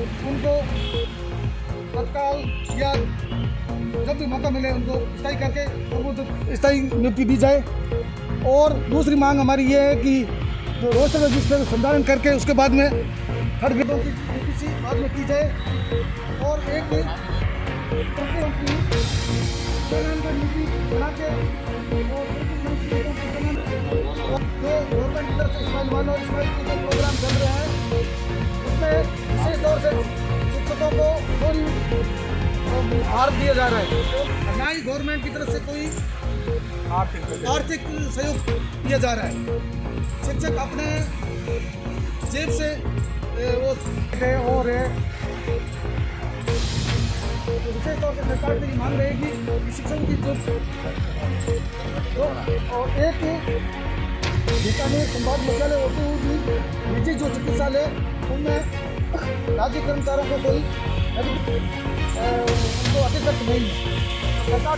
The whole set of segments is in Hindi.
उनको तत्काल या जब भी मौका मिले उनको स्थायी करके स्थायी नियुक्ति दी जाए। और दूसरी मांग हमारी ये है कि जो रोस्टर रजिस्टर संचालन करके उसके बाद में थर्ड ग्रेडों की नियुक्ति बाद में की जाए। और एक बना के जो गवर्नमेंट की तरफ से इस्माइल वन और इस्माइल टू के प्रोग्राम चल रहे हैं उसमें विशेष तौर से शिक्षकों को कोई भार दिया जा रहा है, ना ही गवर्नमेंट की तरफ से कोई आर्थिक सहयोग दिया जा रहा है। शिक्षक अपने जेब से वो हो रहे हैं। तो विशेष तौर से सरकार से ये मांग रहेगी कि शिक्षकों की और एक बीकानेर संभाग मुख्यालय होते हुए भी निजी जो चिकित्सालय उनमें राज्य कर्मचारियों को कोई उनको अतिरिक्त नहीं है। सरकार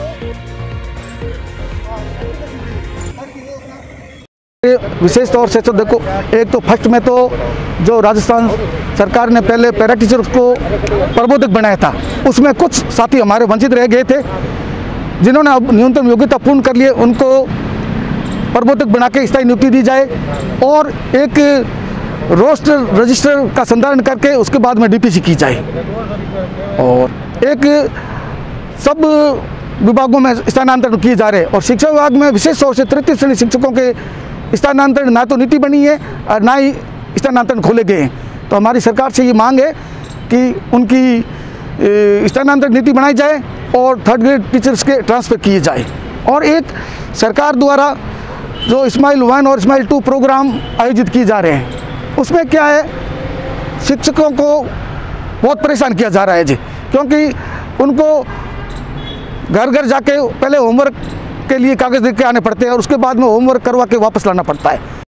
विशेष तौर से तो देखो, एक तो फर्स्ट में तो जो राजस्थान सरकार ने पहले पैरा टीचर्स को प्रबोधक बनाया था, उसमें कुछ साथी हमारे वंचित रह गए थे, जिन्होंने अब न्यूनतम योग्यता पूर्ण कर लिए उनको प्रबोधक बना के स्थायी नियुक्ति दी जाए। और एक रोस्टर रजिस्टर का संचालन करके उसके बाद में डीपीसी की जाए। और एक सब विभागों में स्थानांतरण किए जा रहे हैं। और शिक्षा विभाग में विशेष तौर से तृतीय श्रेणी शिक्षकों के स्थानांतरण ना तो नीति बनी है और ना ही स्थानांतरण खोले गए हैं। तो हमारी सरकार से ये मांग है कि उनकी स्थानांतरण नीति बनाई जाए और थर्ड ग्रेड टीचर्स के ट्रांसफ़र किए जाए। और एक सरकार द्वारा जो इस्माइल वन और इस्माइल टू प्रोग्राम आयोजित किए जा रहे हैं, उसमें क्या है, शिक्षकों को बहुत परेशान किया जा रहा है जी, क्योंकि उनको घर घर जाके पहले होमवर्क के लिए कागज़ दे के आने पड़ते हैं और उसके बाद में होमवर्क करवा के वापस लाना पड़ता है।